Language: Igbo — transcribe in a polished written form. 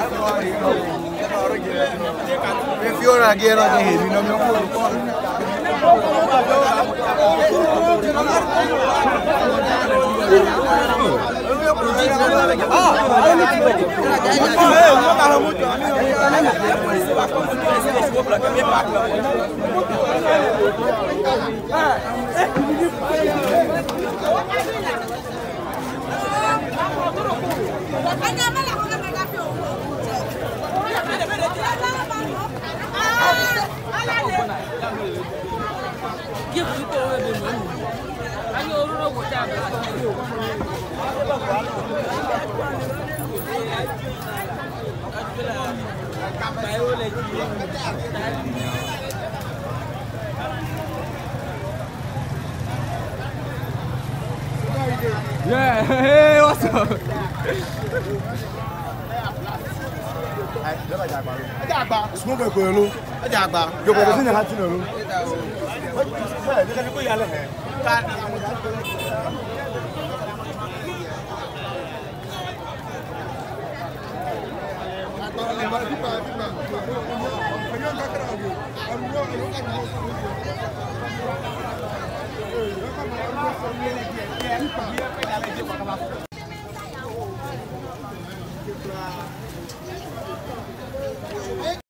If you're again on the head, you know yeah, hey, what's up? Smoke a coil. You're going to have to know.